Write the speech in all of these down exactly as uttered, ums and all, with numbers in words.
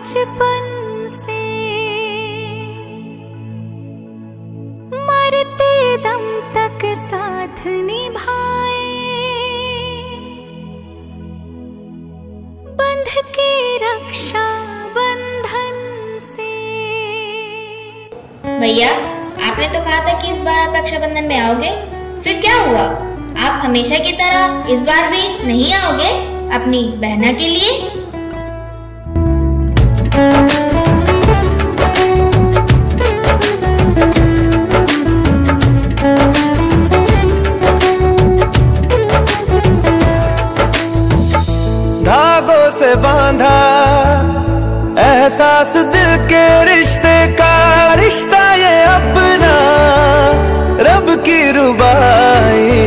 बचपन से मरते दम तक साथ निभाए, बंध के रक्षा बंधन से। भैया, आपने तो कहा था कि इस बार आप रक्षाबंधन में आओगे, फिर क्या हुआ? आप हमेशा की तरह इस बार भी नहीं आओगे अपनी बहना के लिए? धागों से बांधा एहसास दिल के रिश्ते का, रिश्ता ये अपना रब की रुबाई।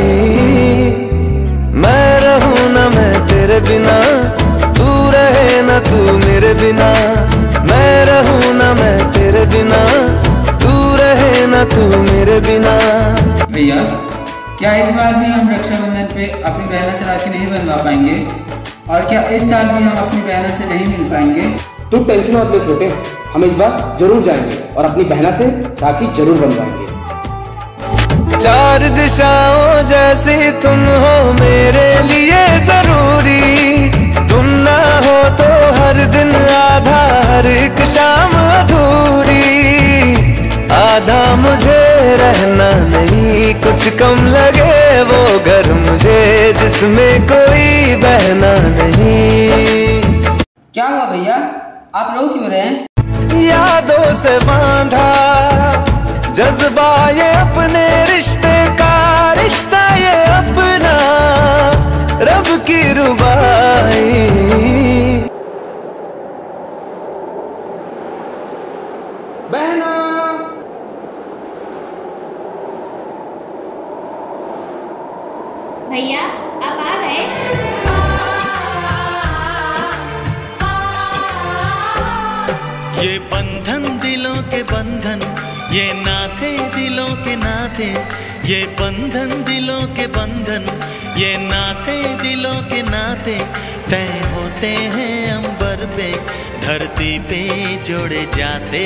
मैं रहूं ना मैं तेरे बिना, तू रहे ना तू मेरे बिना। मैं रहूं ना मैं तेरे बिना, तू रहे ना तू मेरे बिना। भैया, क्या इस बार भी हम रक्षाबंधन पे अपनी बहना से राखी नहीं बनवा पाएंगे? और क्या इस साल भी हम अपनी बहना से नहीं मिल पाएंगे? तू टेंशन मत ले छोटे, हम इस बार जरूर जाएंगे और अपनी बहना से राखी जरूर बनवाएंगे। चार दिशाओं जैसी तुम हो मेरे लिए जरूरी, तुम ना हो तो हर दिन आधा, हर एक शाम अधूरी। आधा मुझे रहना नहीं, कुछ कम लगे वो घर मुझे जिसमें कोई बहना नहीं। क्या हुआ भैया, आप रो क्यों रहे हैं? यादों से बांधा जज्बा ये अपने रिश्ते का, रिश्ता ये अपना रब की रुबाई। बहना, भैया आप आ गए? ये बंधन दिलों के बंधन, ये नाते दिलों के नाते। ये बंधन दिलों के बंधन, ये नाते दिलों के नाते। तय होते हैं अंबर पे, धरती पे जोड़े जाते।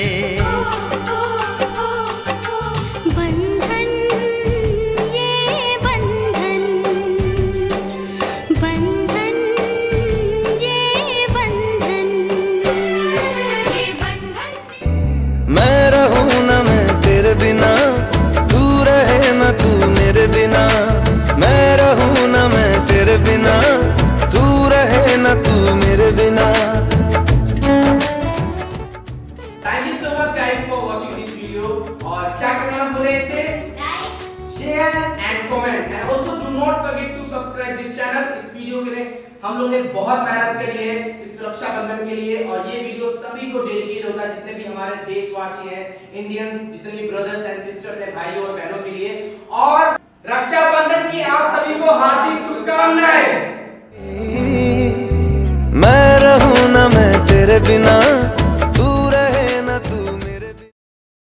बंधन ये बंधन, बंधन ये बंधन, ये बंधन। मैं रहूं ना मैं तेरे बिना, तू रहे ना तू मेरे बिना। मैं रहूं ना मैं तेरे बिना, तू रहे ना तू मेरे बिना। Thank you so much guys for watching this video. और क्या करना भूले इसे like, share and comment, and also do not forget to subscribe this channel. इस वीडियो के लिए हम लोग ने बहुत मेहनत करी है इस रक्षाबंधन के लिए, और ये वीडियो सभी को डेडिकेट होता है, जितने भी हमारे देशवासी हैं, इंडियंस, जितने भी ब्रदर्स एंड सिस्टर्स हैं, भाइयों और बहनों के लिए। और रक्षाबंधन की आप सभी को हार्दिक शुभकामनाएं। मैं रहूं ना मैं तेरे बिना,